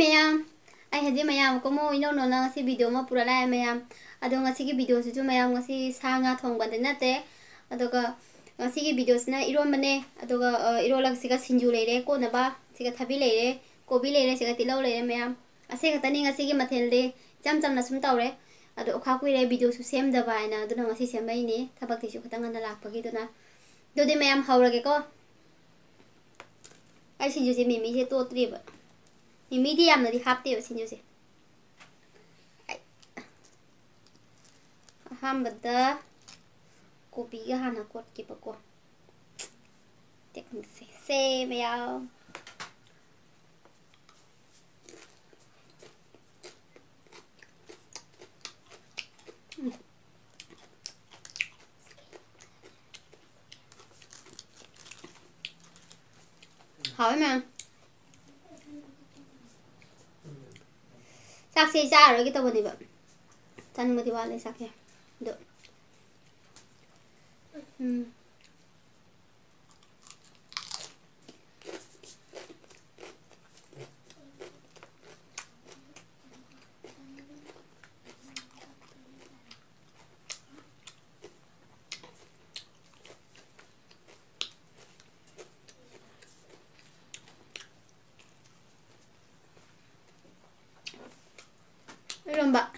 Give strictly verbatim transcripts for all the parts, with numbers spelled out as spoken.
mayam. I had the mayam como ino no ngasi video ma pura lai mayam. Ado ngasi ki video su mayam ngasi sanga thong ban na te. Adoga ngasi ki videos na iro mane adoga iro lag siga sinju leire ko na ba siga thabi leire kobi leire siga tilaw leire mayam. Ase ka tani ngasi ki mathel de jam jam na sum tawre. Ado kha ku re video su sem da ba na ado ngasi sem bai ni thabak ti su khatang na lak pagi do na. Do de mayam hawrage ko. Ai sinju se mimi se to tri ba. Mimi di yam na di hap te ba sinju se. Ham bada kopi ga hana kot ki ba ko. Technique se se mayam. Hỏi mà sạc xe ra rồi cái tao bật đi vậy chân mà thì vào lấy sạc kìa được ừ. Iron ba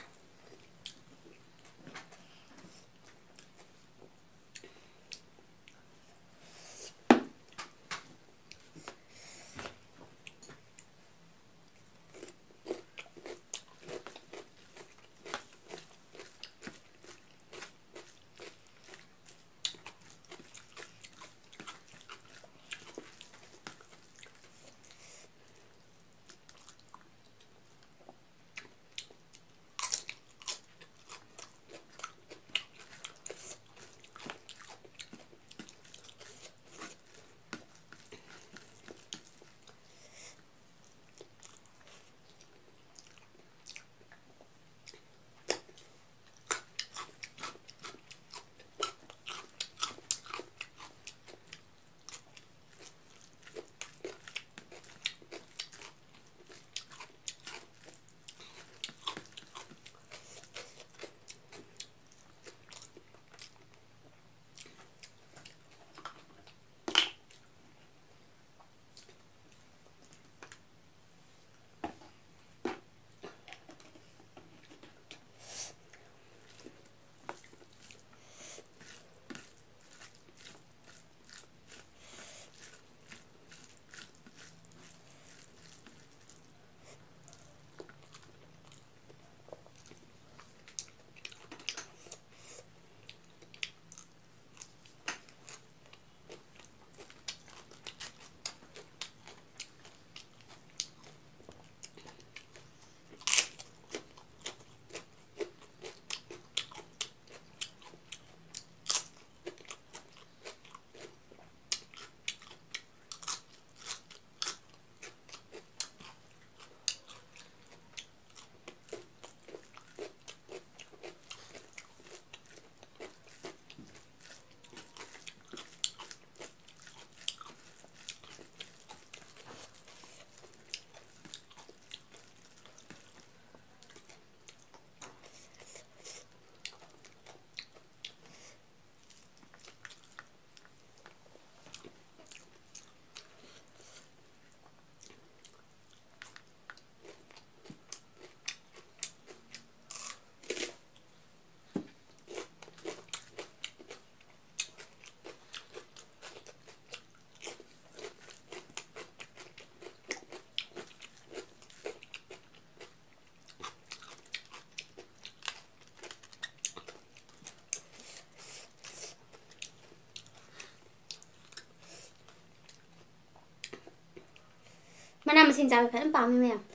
Mana mesin cabai phải bao nhiêu em?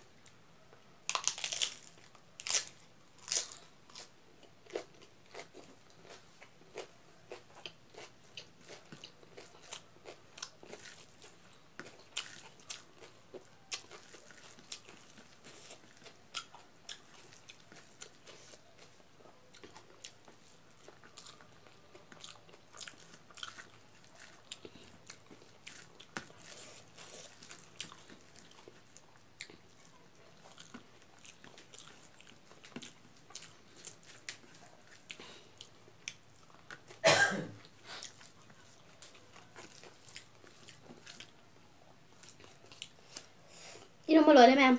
mà lỗi đấy mẹ.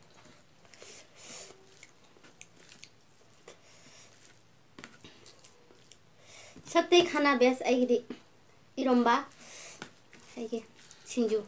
सबसे खाना best आइगी इरोम्बा आइगे सिंजू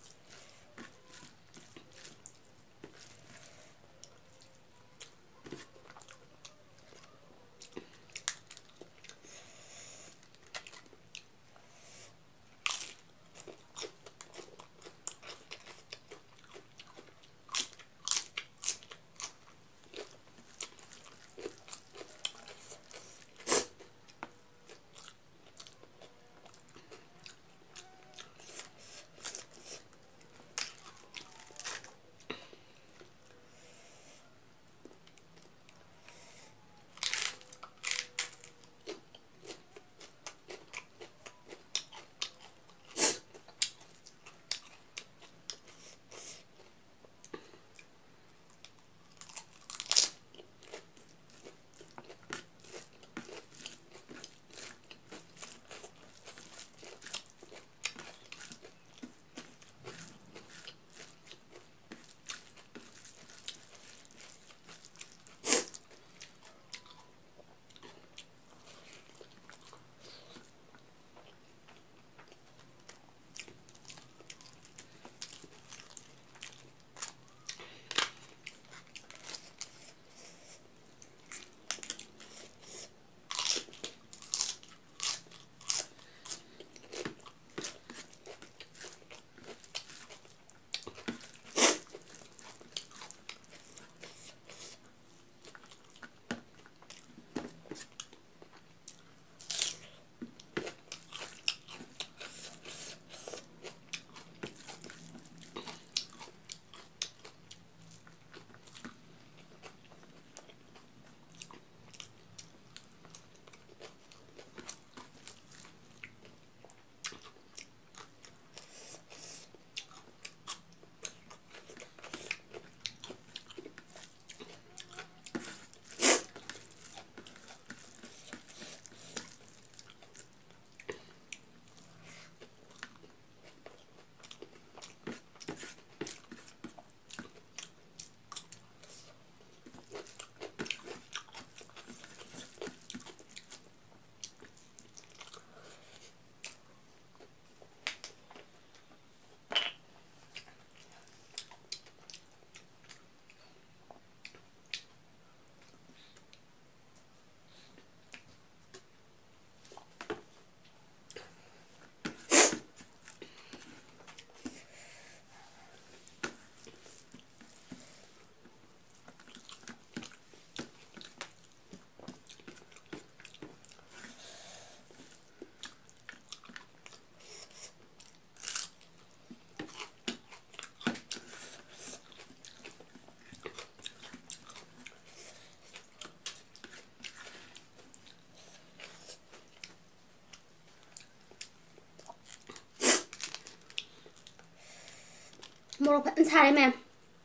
Một phần xài đấy mẹ.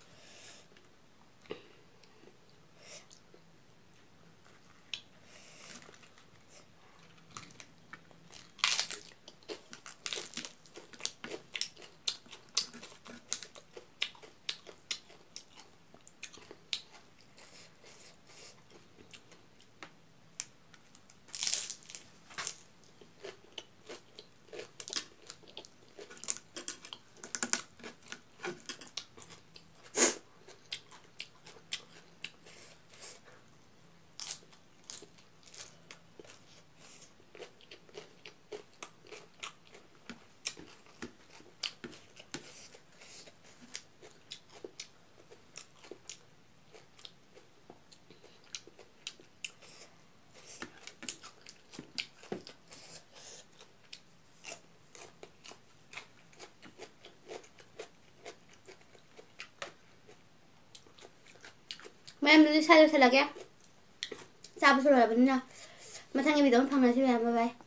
Em đi sai cho thật là ghép sao bây giờ là vấn đề mà thằng em bị đóng phòng này chứ bye bye.